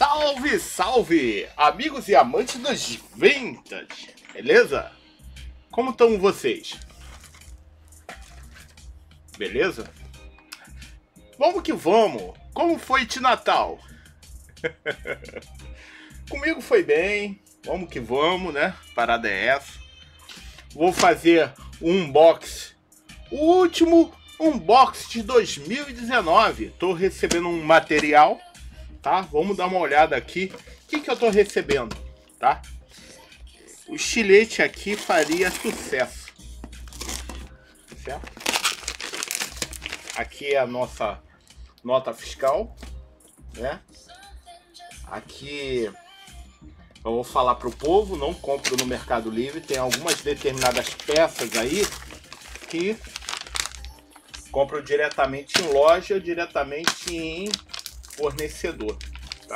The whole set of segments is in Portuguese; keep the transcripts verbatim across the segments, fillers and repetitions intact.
Salve, salve, amigos e amantes dos vintage, beleza? Como estão vocês? Beleza? Vamos que vamos! Como foi de Natal? Comigo foi bem, vamos que vamos, né? Parada é essa. Vou fazer um unboxing, o último unboxing de dois mil e dezenove. Tô recebendo um material, tá? Vamos dar uma olhada aqui. O que que eu tô recebendo, tá? O estilete aqui faria sucesso, certo? Aqui é a nossa nota fiscal, né? Aqui eu vou falar pro povo, não compro no Mercado Livre. Tem algumas determinadas peças aí que compro diretamente em loja, diretamente em fornecedor, tá?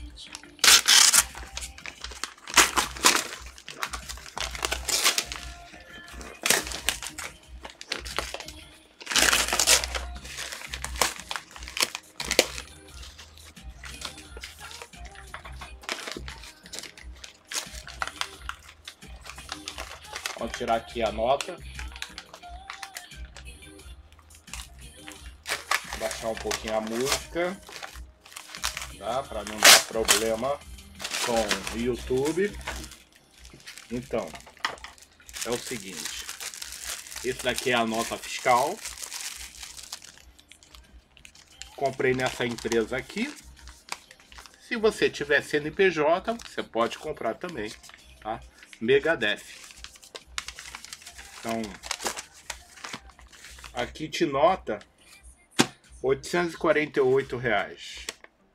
Vou tirar aqui a nota. Baixar um pouquinho a música, tá? Para não dar problema com o YouTube. Então, é o seguinte. Esse daqui é a nota fiscal. Comprei nessa empresa aqui. Se você tiver C N P J, você pode comprar também, tá? Megadeth. Então, aqui te nota oitocentos e quarenta e oito reais.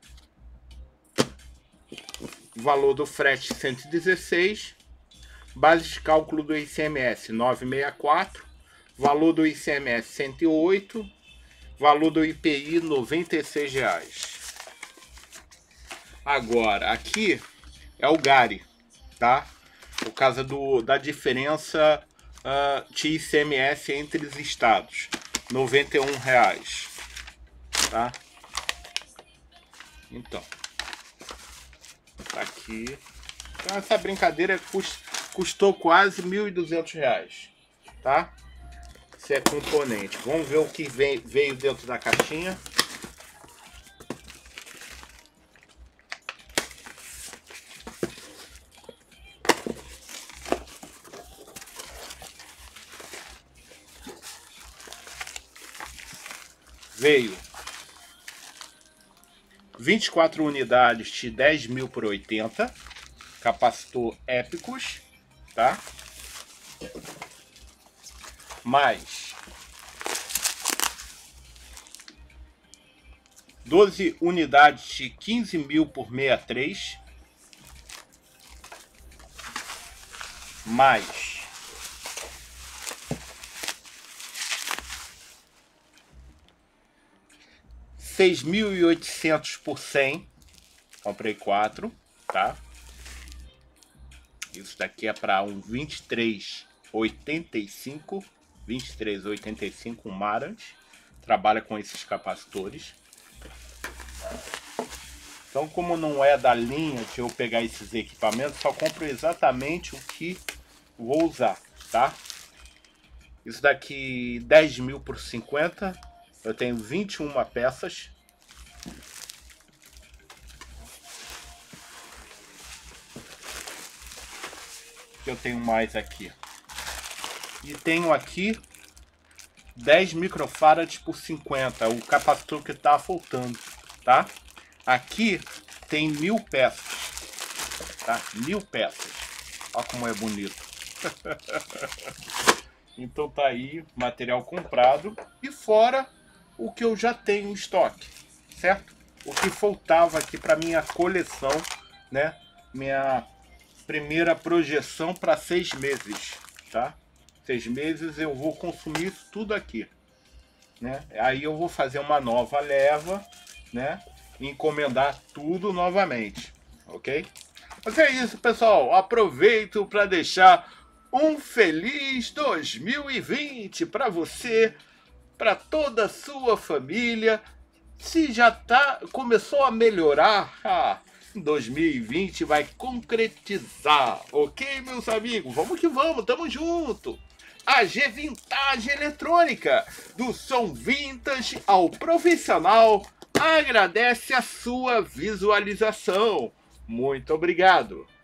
Valor do frete cento e dezesseis. Base de cálculo do I C M S novecentos e sessenta e quatro. Valor do I C M S cento e oito. Valor do I P I noventa e seis reais. Agora, aqui é o Gari, tá? Por causa do, da diferença uh, de I C M S entre os estados. noventa e um reais. Tá? Então, tá aqui. Então essa brincadeira cust, custou quase mil e duzentos reais, tá? Esse é componente. Vamos ver o que vem, veio dentro da caixinha. Veio vinte e quatro unidades de dez mil por oitenta, capacitor épicos, tá? Mais doze unidades de quinze mil por sessenta e três, mais seis mil e oitocentos por cem, comprei quatro, tá? Isso daqui é para um vinte e três oitenta e cinco, vinte e três oitenta e cinco, um Marantz, trabalha com esses capacitores. Então, como não é da linha de eu pegar esses equipamentos, só compro exatamente o que vou usar, tá? Isso daqui dez mil por cinquenta. Eu tenho vinte e uma peças. Eu tenho mais aqui. E tenho aqui dez microfarads por cinquenta, o capacitor que está faltando, tá? Aqui tem mil peças, tá? Mil peças. Olha como é bonito. Então tá aí, material comprado. E fora o que eu já tenho em estoque, certo? O que faltava aqui para minha coleção, né? Minha primeira projeção para seis meses, tá? Seis meses eu vou consumir isso tudo aqui, né? Aí eu vou fazer uma nova leva, né? E encomendar tudo novamente, ok? Mas é isso, pessoal. Aproveito para deixar um feliz dois mil e vinte para você, para toda a sua família. Se já tá, começou a melhorar, ah, dois mil e vinte vai concretizar, ok, meus amigos? Vamos que vamos, tamo junto! A G Vintage Eletrônica, do som vintage ao profissional, agradece a sua visualização. Muito obrigado!